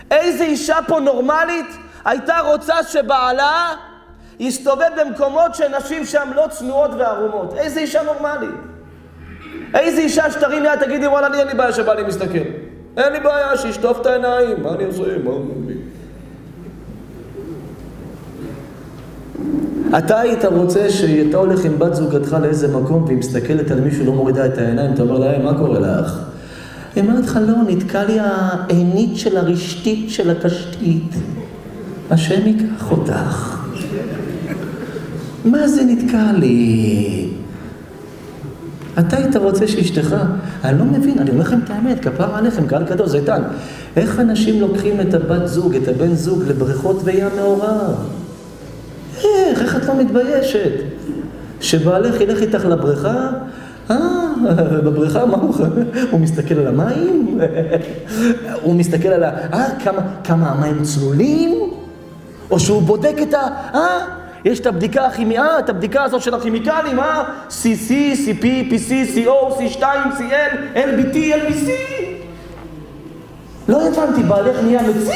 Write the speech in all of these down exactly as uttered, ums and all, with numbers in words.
איזה אישה פה נורמלית הייתה רוצה שבעלה יסתובב במקומות שנשים שם לא צנועות וערומות? איזה אישה נורמלית? איזה אישה שתרים יד תגידי וואלה לי אין לי בעיה שבעלי מסתכל, אין לי בעיה שישטוף את העיניים, מה אני עושה? מה אני... אתה היית רוצה שאתה הולך עם בת זוגתך לאיזה מקום והיא מסתכלת על מישהו לא מורידה את העיניים, אתה אומר להם מה קורה לך? היא אומרת לך לא, נתקע לי העינית של הרשתית של הקשתית, השם ייקח אותך. מה זה נתקע לי? אתה היית רוצה שאשתך, אני לא מבין, אני אומר לכם את האמת, כפר עליכם, קהל קדוש, זיתן, איך אנשים לוקחים את הבת זוג, את הבן זוג לבריכות וים מעורב? איך, איך את לא מתביישת? שבעלך ילך איתך לבריכה, אה, בבריכה מה הוא? הוא מסתכל על המים? הוא מסתכל על ה... אה, כמה, כמה המים צלולים? או שהוא בודק את ה... אה, יש את הבדיקה הכימיה, את הבדיקה הזאת של הכימיקלים, אה? סי סי, סי פי, פי סי, סי או, סי שתיים, סי אל, אל בי טי, אל בי סי. לא הבנתי, בעלך נהיה מציל?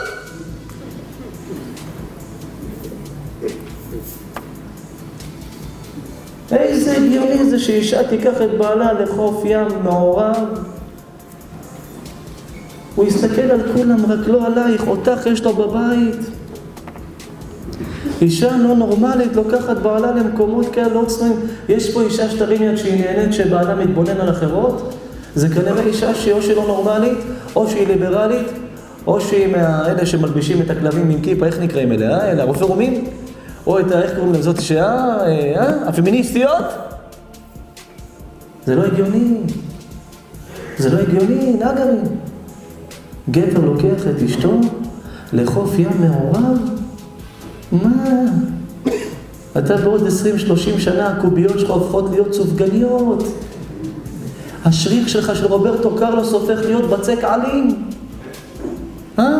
איזה הגיוני זה שאישה תיקח את בעלה לחוף ים מעורב? הוא יסתכל על כולם, רק לא עלייך, אותך יש לו בבית. אישה לא נורמלית לוקחת בעלה למקומות כאלה לא צנועים. יש פה אישה שתרים יד שהיא נהנית שבעלה מתבונן על אחרות? זה כנראה אישה שהיא או שהיא לא נורמלית, או שהיא ליברלית, או שהיא מהאלה שמלבישים את הכלבים עם כיפה, איך נקראים אליה? אלה הרופא רומים? או את ה... איך קוראים להם זאת שעה? אה? הפמיניסטיות? זה לא הגיוני. זה לא הגיוני, נגרים. גבר לוקח את אשתו לחוף ים מעורב? מה? אתה בעוד עשרים שלושים שנה הקוביות שלך הופכות להיות סופגניות. השריך שלך של רוברטו קרלוס הופך להיות בצק עלים. אה?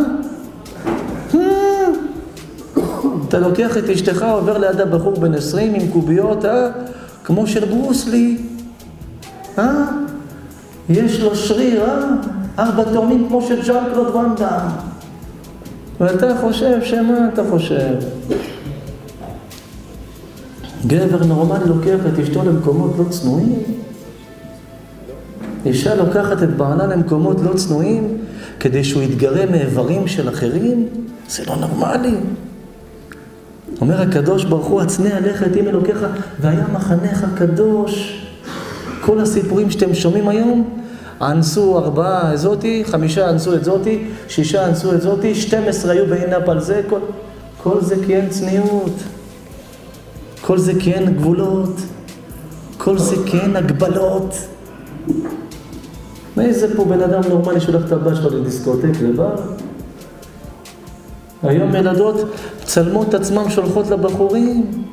אתה לוקח את אשתך, עובר ליד הבחור בן עשרים עם קוביות, אה? כמו של ברוסלי. אה? יש לו שריר, אה? ארבע תאומים כמו של ז'אן קלוד ואן דאם. ואתה חושב שמה אתה חושב? גבר נורמלי לוקח את אשתו למקומות לא צנועים? אישה לוקחת את בעלה למקומות לא צנועים כדי שהוא יתגרה מאיברים של אחרים? זה לא נורמלי. אומר הקדוש ברוך הוא, הצנע לכת עם אלוקיך והיה מחנך קדוש. כל הסיפורים שאתם שומעים היום, אנסו ארבעה זאתי, חמישה אנסו את זאתי, שישה אנסו את זאתי, שתים עשרה היו בעינב על זה, כל, כל זה כי אין צניעות, כל זה כי אין גבולות, כל זה כי אין הגבלות. מאיזה פה בן אדם נורמלי שולח את הבת שלו לדיסקוטק לבד? היום ילדות צלמות את עצמם שולחות לבחורים.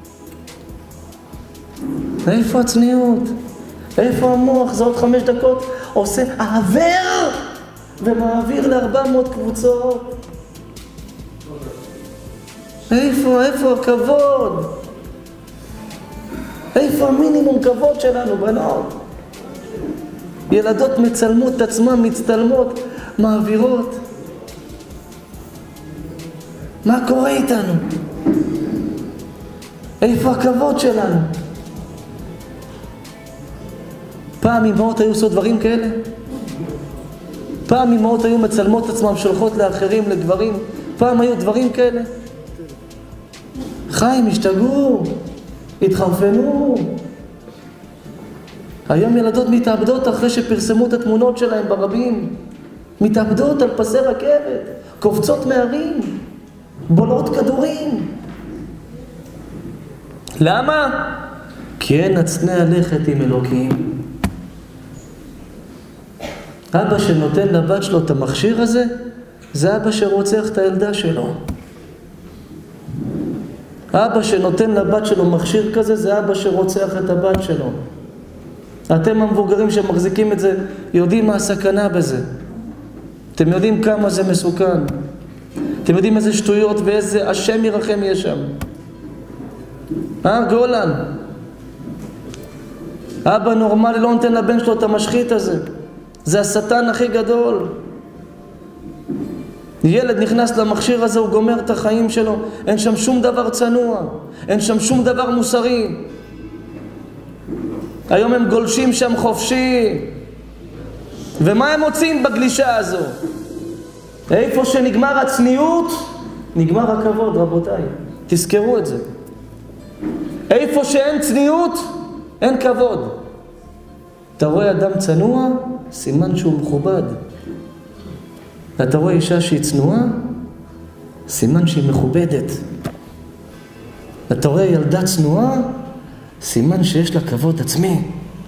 איפה הצניעות? איפה המוח? זה עוד חמש דקות עושה העבר ומעביר לארבע מאות קבוצות. איפה, איפה הכבוד? איפה המינימום כבוד שלנו, בנות? ילדות מצלמות את עצמם, מצטלמות, מעבירות. מה קורה איתנו? איפה הכבוד שלנו? פעם אמהות היו עושות דברים כאלה? פעם אמהות היו מצלמות עצמם, שולחות לאחרים, לגברים? פעם היו דברים כאלה? חיים, השתגעו, התחרפנו. היום ילדות מתאבדות אחרי שפרסמו את התמונות שלהם ברבים. מתאבדות על פסי רכבת, קופצות מהרים, בולעות כדורים. למה? כי אין הצנע לכת עם אלוקים. אבא שנותן לבת שלו את המכשיר הזה, זה אבא שרוצח את הילדה שלו. אבא שנותן לבת שלו מכשיר כזה, זה אבא שרוצח את הבת שלו. אתם המבוגרים שמחזיקים את זה, יודעים מה הסכנה בזה. אתם יודעים כמה זה מסוכן. אתם יודעים איזה שטויות ואיזה השם ירחם יש שם. אה, גולן? אבא נורמלי לא נותן לבן שלו את המשחית הזה. זה השטן הכי גדול. ילד נכנס למכשיר הזה, הוא גומר את החיים שלו, אין שם שום דבר צנוע, אין שם שום דבר מוסרי. היום הם גולשים שם חופשי. ומה הם מוצאים בגלישה הזו? איפה שנגמר הצניעות, נגמר הכבוד, רבותיי. תזכרו את זה. איפה שאין צניעות, אין כבוד. אתה רואה אדם צנוע, סימן שהוא מכובד. אתה רואה אישה שהיא צנועה, סימן שהיא מכובדת. אתה רואה ילדה צנועה, סימן שיש לה כבוד עצמי.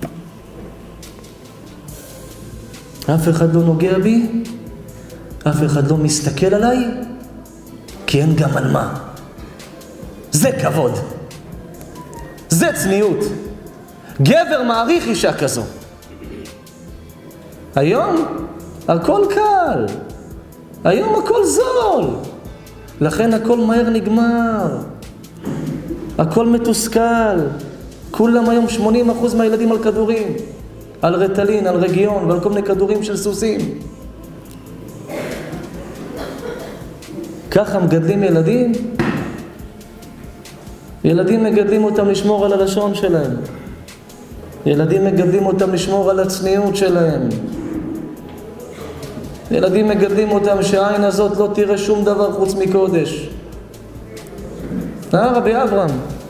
אף אחד לא נוגע בי, אף אחד לא מסתכל עליי, כי אין גם על מה. זה כבוד. זה צניעות. גבר מעריך אישה כזו. היום הכל קל. היום הכל זול. לכן הכל מהר נגמר. הכל מתוסכל. כולם היום שמונים אחוז מהילדים על כדורים. על רטלין, על רגיון ועל כל מיני כדורים של סוסים. ככה מגדלים ילדים. ילדים מגדלים אותם לשמור על הלשון שלהם. ילדים מגדלים אותם לשמור על הצניעות שלהם. ילדים מגדלים אותם שהעין הזאת לא תראה שום דבר חוץ מקודש. אה, רבי אברהם?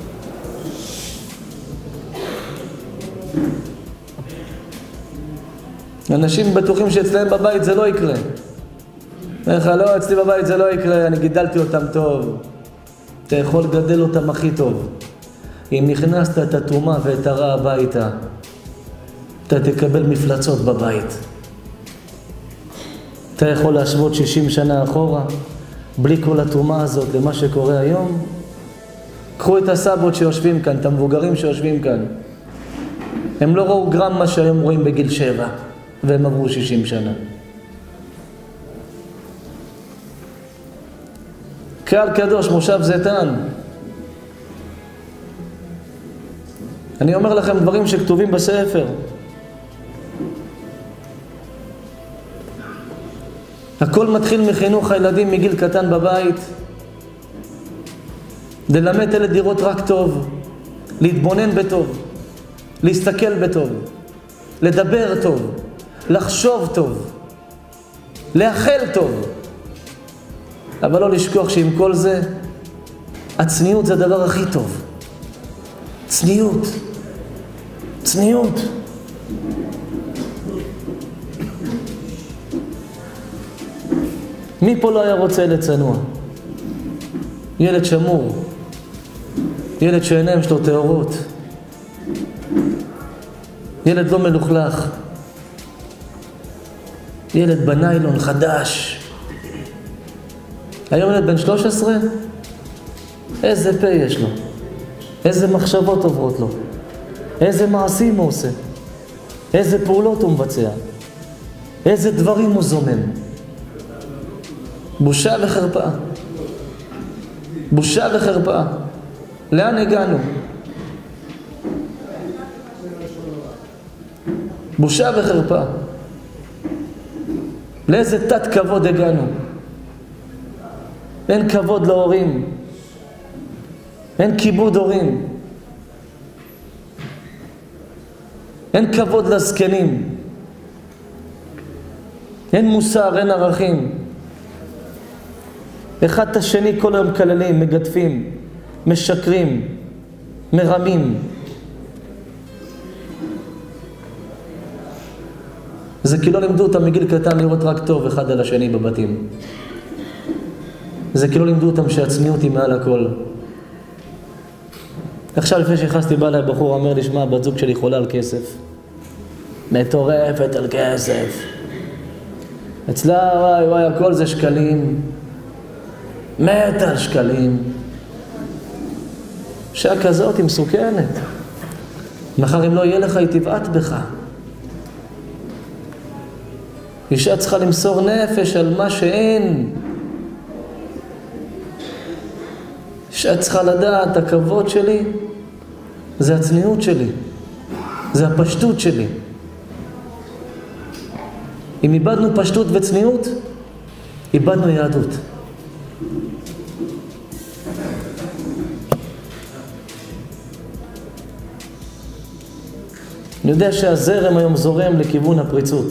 אנשים בטוחים שאצלהם בבית זה לא יקרה. איך לא, אצלי בבית זה לא יקרה, אני גידלתי אותם טוב. אתה יכול לגדל אותם הכי טוב. אם נכנסת את התאומה ואת הרע הביתה, אתה תקבל מפלצות בבית. אתה יכול להשוות שישים שנה אחורה, בלי כל התאומה הזאת למה שקורה היום. קחו את הסבות שיושבים כאן, את המבוגרים שיושבים כאן. הם לא ראו גרם מה שהיום רואים בגיל שבע, והם עברו שישים שנה. קהל קדוש, מושב זיתן. אני אומר לכם דברים שכתובים בספר. הכל מתחיל מחינוך הילדים מגיל קטן בבית. ללמד ילד לראות רק טוב, להתבונן בטוב, להסתכל בטוב, לדבר טוב, לחשוב טוב, לאכל טוב. אבל לא לשכוח שעם כל זה, הצניעות זה הדבר הכי טוב. צניעות. צניעות. מי פה לא היה רוצה ילד צנוע? ילד שמור. ילד שעיניים שלו טהורות. ילד לא מלוכלך. ילד בניילון חדש. היום ילד בן שלוש עשרה, איזה פה יש לו, איזה מחשבות עוברות לו, איזה מעשים הוא עושה, איזה פעולות הוא מבצע, איזה דברים הוא זומם. בושה וחרפה. בושה וחרפה. לאן הגענו? בושה וחרפה. לאיזה תת כבוד הגענו? אין כבוד להורים. אין כיבוד הורים. אין כבוד לזקנים. אין מוסר, אין ערכים. אחד את השני כל היום כללים, מגדפים, משקרים, מרמים. זה כי לא לימדו אותם מגיל קטן לראות רק טוב אחד על השני בבתים. זה כי לא לימדו אותם שהצניעות היא מעל הכל. עכשיו לפני שהכנסתי בא אליי בחור, אומר לי, שמע, בת זוג שלי חולה על כסף. מטורפת על כסף. אצלה, וואי וואי, הכל זה שקלים. מת על שקלים. שעה כזאת היא מסוכנת. מחר אם לא יהיה לך, היא תבעט בך. אישה צריכה למסור נפש על מה שאין. אישה צריכה לדעת, הכבוד שלי זה הצניעות שלי, זה הפשטות שלי. אם איבדנו פשטות וצניעות, איבדנו יהדות. אני יודע שהזרם היום זורם לכיוון הפריצות.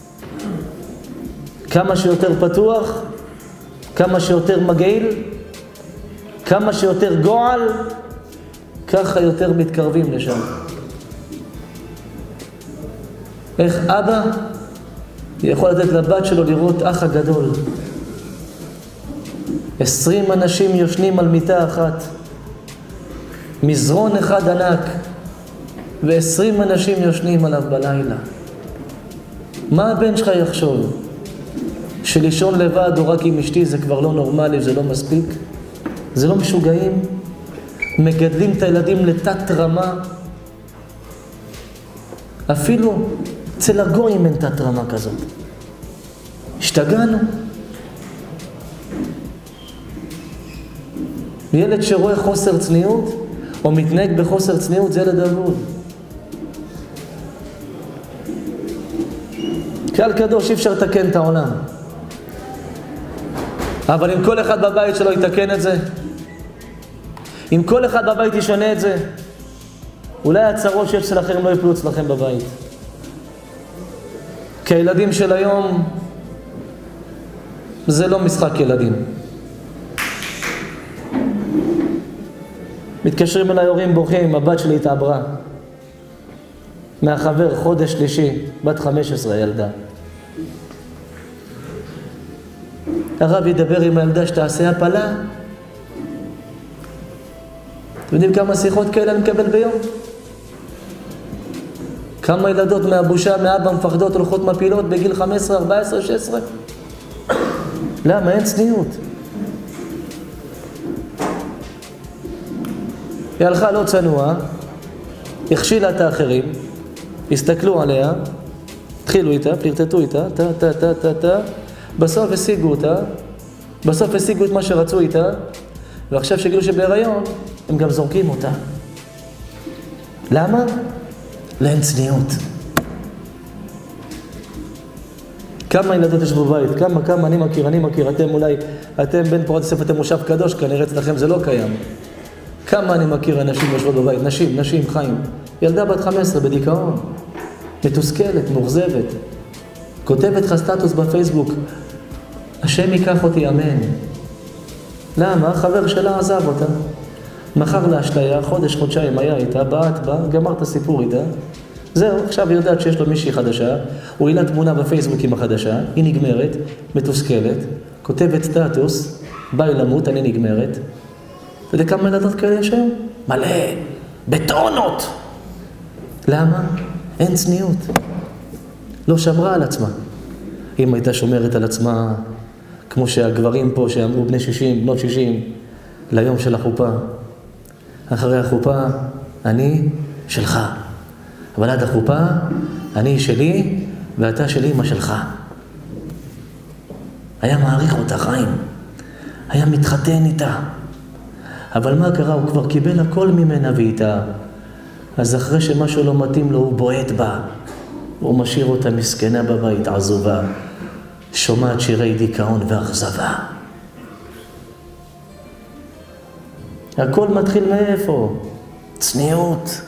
כמה שיותר פתוח, כמה שיותר מגעיל, כמה שיותר גועל, ככה יותר מתקרבים לשם. איך אבא יכול לתת לבת שלו לראות אח הגדול? עשרים אנשים יושנים על מיטה אחת, מזרון אחד ענק, ועשרים אנשים יושנים עליו בלילה. מה הבן שלך יחשוב? שלישון לבד או רק עם אשתי זה כבר לא נורמלי, זה לא מספיק? זה לא משוגעים? מגדלים את הילדים לתת רמה? אפילו אצל הגויים אין תת רמה כזאת. השתגענו. ילד שרואה חוסר צניעות או מתנהג בחוסר צניעות זה ילד אבוד. כלל קדוש, אי אפשר לתקן את העולם. אבל אם כל אחד בבית שלו יתקן את זה, אם כל אחד בבית ישנה את זה, אולי הצרות שיש שלכם לא יפלו אצלכם בבית. כי הילדים של היום זה לא משחק ילדים. מתקשרים אליי הורים בוכים, הבת שלי התעברה מהחבר, חודש שלישי, בת חמש עשרה ילדה. הרב ידבר עם הילדה שתעשה הפלה. אתם יודעים כמה שיחות כאלה אני מקבל ביום? כמה ילדות מהבושה, מאבא מפחדות, הולכות מפילות בגיל חמש עשרה, ארבע עשרה, שש עשרה? למה? אין צניעות. היא הלכה לא צנועה, הכשילה את האחרים, הסתכלו עליה, התחילו איתה, פלרטטו איתה, תה, תה, תה, תה, תה, בסוף השיגו אותה, בסוף השיגו את מה שרצו איתה, ועכשיו שגילו שבהיריון, הם גם זורקים אותה. למה? לאין צניעות. כמה ילדות יש בבית? כמה, כמה, אני מכיר, אני מכיר, אתם אולי, אתם בין פורת יוסף, אתם מושב קדוש, כנראה אצלכם זה לא קיים. כמה אני מכיר אנשים יושבות בבית, נשים, נשים, חיים. ילדה בת חמש עשרה בדיכאון, מתוסכלת, מוחזבת. כותבת לך סטטוס בפייסבוק, השם ייקח אותי, אמן. למה? חבר שלה עזב אותה. מחר להשתיה, חודש, חודשיים היה איתה, באת, בא, גמר את הסיפור איתה. זהו, עכשיו היא יודעת שיש לו מישהי חדשה, הוא העלה תמונה בפייסבוק עם החדשה, היא נגמרת, מתוסכלת, כותבת סטטוס, ביי למות, אני נגמרת. אתה יודע כמה ילדות כאלה יש היום? מלא, בטונות. למה? אין צניעות. לא שמרה על עצמה. אם הייתה שומרת על עצמה, כמו שהגברים פה שאמרו בני שישים, בנות שישים, ליום של החופה. אחרי החופה, אני שלך. אבל עד החופה, אני שלי, ואתה שלי, מה שלך. היה מעריך אותה חיים. היה מתחתן איתה. אבל מה קרה? הוא כבר קיבל הכל ממנה ואיתה. אז אחרי שמשהו לא מתאים לו, הוא בועט בה. הוא משאיר אותה מסכנה בבית, עזובה. שומעת שירי דיכאון ואכזבה. הכל מתחיל מאיפה? צניעות.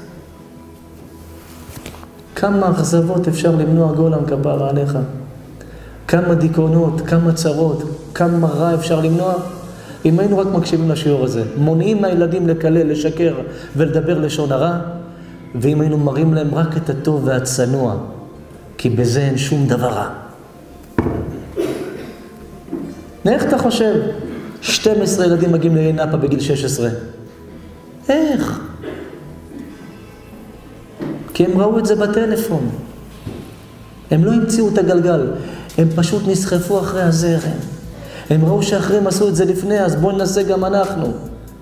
כמה אכזבות אפשר למנוע גולם כפרה עליך? כמה דיכאונות, כמה צרות, כמה רע אפשר למנוע? אם היינו רק מקשיבים לשיעור הזה, מונעים מהילדים לקלל, לשקר ולדבר לשון הרע, ואם היינו מראים להם רק את הטוב והצנוע, כי בזה אין שום דבר רע. איך אתה חושב? שנים עשר ילדים מגיעים לנאפה בגיל שש עשרה. איך? כי הם ראו את זה בטלפון. הם לא המציאו את הגלגל, הם פשוט נסחפו אחרי הזרם. הם ראו שאחרים עשו את זה לפני, אז בואו ננסה גם אנחנו.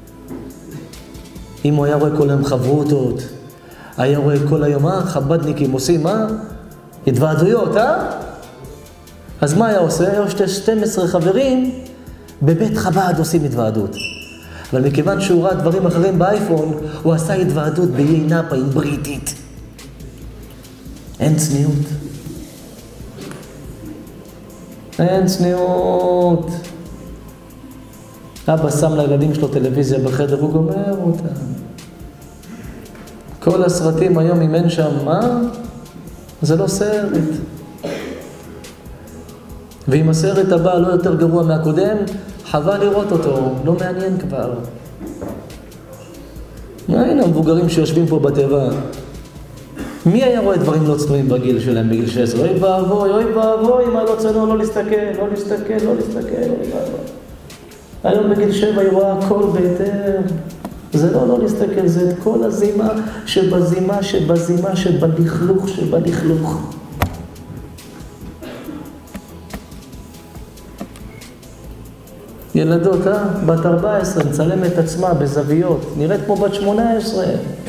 אם הוא היה רואה כל היום חברותות, היה רואה כל היום, אה, חבדניקים עושים, אה? התוועדויות, אה? אז מה היה עושה? היה שנים עשר חברים, בבית חב"ד עושים התוועדות. אבל מכיוון שהוא ראה דברים אחרים באייפון, הוא עשה התוועדות באיי נאפה עם בריטית. אין צניעות. אין צניעות. אבא שם לילדים שלו טלוויזיה בחדר, הוא גומר אותה. כל הסרטים היום, אם אין שם מה, זה לא סרט. ואם הסרט הבא לא יותר גרוע מהקודם, חבל לראות אותו, לא מעניין כבר. הנה המבוגרים שיושבים פה בטבע. מי היה רואה דברים לא צנועים בגיל שלהם, בגיל שש עשרה? אוי ואבוי, אוי ואבוי, מה לא צנוע, לא להסתכל, לא להסתכל, לא להסתכל, אוי ואבוי. היום בגיל שבע היא רואה הכל בהיתר. זה לא לא להסתכל, זה את כל הזימה שבזימה שבזימה שבלכלוך שבלכלוך. ילדות, אה? בת ארבע עשרה, מצלמת עצמה בזוויות, נראית כמו בת שמונה עשרה.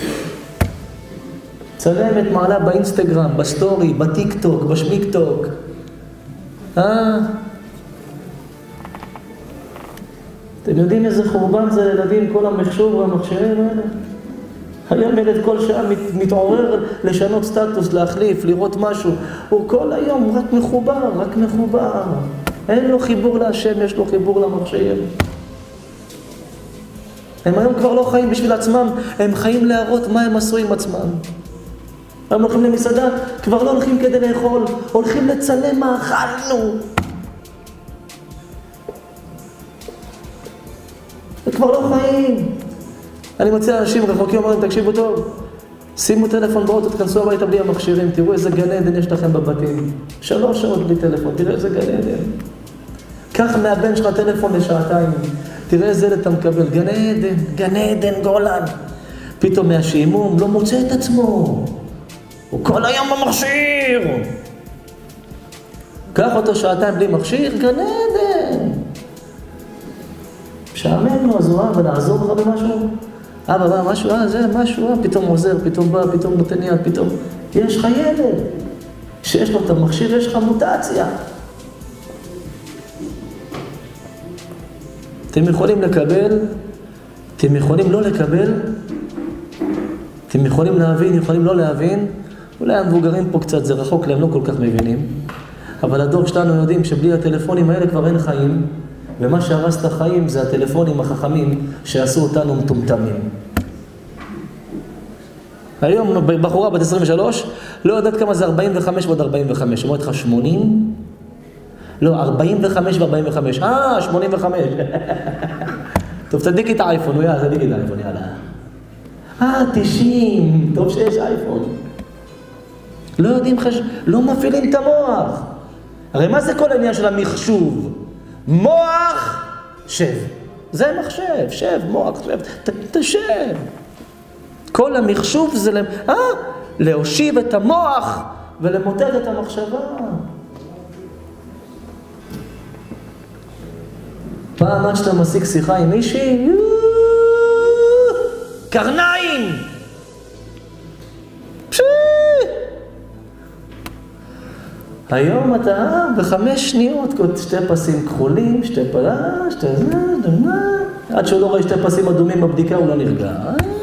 צלמת מעלה באינסטגרם, בסטורי, בטיק טוק, בשמיק טוק. אה? אתם יודעים איזה חורבן זה לילדים, כל המחשוב והמכשירים האלה? היום ילד כל שעה מת, מתעורר לשנות סטטוס, להחליף, לראות משהו. הוא כל היום רק מחובר, רק מחובר. אין לו חיבור להשם, יש לו חיבור למכשיר. הם היום כבר לא חיים בשביל עצמם, הם חיים להראות מה הם עשו עם עצמם. הם הולכים למסעדה, כבר לא הולכים כדי לאכול, הולכים לצלם מה אכלנו. הם כבר לא חיים. אני מציע אנשים רחוקים, אומרים, תקשיבו טוב, שימו טלפון באוטו, תכנסו הביתה בלי המכשירים, תראו איזה גן עדן יש לכם בבתים. שלוש שעות בלי טלפון, תראה איזה גן עדן. קח מהבן שלך טלפון לשעתיים, תראה איזה ילד אתה מקבל, גן עדן, גן עדן, גולן. פתאום מהשעמום לא מוצא את עצמו, הוא כל היום במכשיר. קח אותו שעתיים בלי מכשיר, גן עדן. שעמם לו, אז הוא אבא, לעזור לך במשהו? אבא, בא, משהו, אה, זה, משהו, אה, פתאום עוזר, פתאום בא, פתאום נותן יד, פתאום... יש לך ילד, שיש לו את המכשיר, יש לך מוטציה. אתם יכולים לקבל, אתם יכולים לא לקבל, אתם יכולים להבין, יכולים לא להבין, אולי המבוגרים פה קצת, זה רחוק להם, לא כל כך מבינים, אבל הדור שלנו יודעים שבלי הטלפונים האלה כבר אין חיים, ומה שהרס את החיים זה הטלפונים החכמים שעשו אותנו מטומטמים. היום בחורה בת עשרים ושלוש, לא יודעת כמה זה ארבעים וחמש ועוד ארבעים וחמש. אומרת לך שמונים? לא, ארבעים וחמש ו-ארבעים וחמש. אה, שמונים וחמש. טוב, תדליקי את האייפון, הוא יאללה, תדליקי את האייפון, יאללה. אה, תשעים, טוב שיש אייפון. לא יודעים, חש... לא מפעילים את המוח. הרי מה זה כל העניין של המחשוב? מוח, שב. זה מחשב, שב, מוח, שב. ת, תשב. כל המחשוב זה למ... אה, להושיב את המוח ולמוטט את המחשבה. פעם עד שאתה משיג שיחה עם מישהי, קרניים! פשי! היום אתה בחמש שניות, שתי פסים כחולים, שתי פלה, שתי זה, דמנה. עד שהוא לא רואה שתי פסים אדומים בבדיקה, הוא לא נרגע.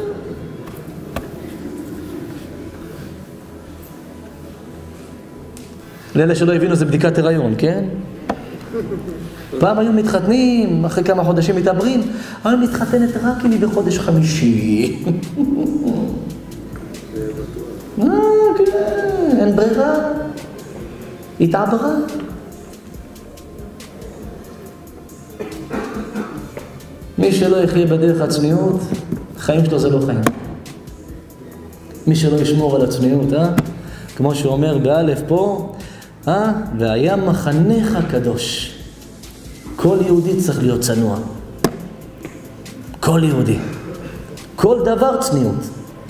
לאלה שלא הבינו, זה בדיקת הריון, כן? פעם היו מתחתנים, אחרי כמה חודשים מתעברים, היום מתחתנת רק אם היא בחודש חמישי. אה, כן, אין ברירה. התעברה. מי שלא יחיה בדרך הצניעות, חיים שלו זה לא חיים. מי שלא ישמור על הצניעות, אה? כמו שאומר באלף פה, אה? והיה מחנך קדוש. כל יהודי צריך להיות צנוע. כל יהודי. כל דבר צניעות.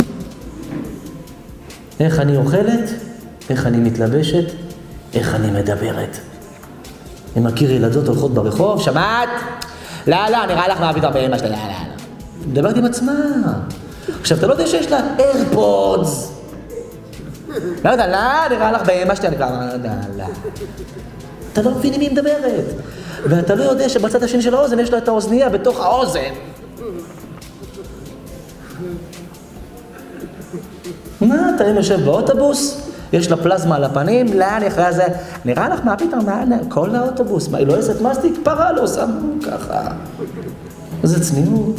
איך אני אוכלת? איך אני מתלבשת? איך אני מדברת? אני מכיר ילדות הולכות ברחוב, שמעת? לא, לא, נראה לך מעביד הרבה אמא שלה, לא, לא, לא. מדברת עם עצמה. עכשיו, אתה לא יודע שיש לה איירפודס. לא יודע, לא, נראה לך באמא שלה, לא, לא, לא. אתה לא מבין עם מי מדברת. ואתה לא יודע שבצד השני של האוזן יש לה את האוזנייה בתוך האוזן. מה, אתה יושב באוטובוס, יש לה פלזמה על הפנים, לאן אחרי זה? נראה לך מה פתאום, מה, כל האוטובוס, מה, היא לא עשת מסטיק? פרה לא שמו ככה. זה צניעות.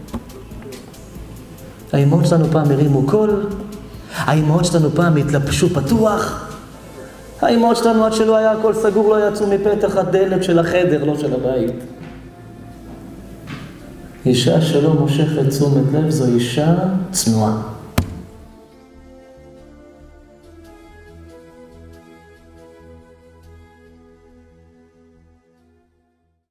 האימהות שלנו פעם הרימו קול, האימהות שלנו פעם התלבשו פתוח, האימהות שלנו עד שלא היה הכל סגור לא יצאו מפתח הדלת של החדר, לא של הבית. אישה שלא מושכת תשומת לב זו אישה צנועה.